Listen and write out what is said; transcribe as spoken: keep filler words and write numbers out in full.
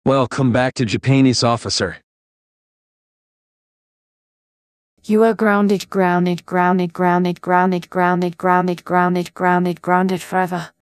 Welcome back to Japanese officer. You are grounded, grounded, grounded, grounded, grounded, grounded, grounded, grounded, grounded, grounded forever.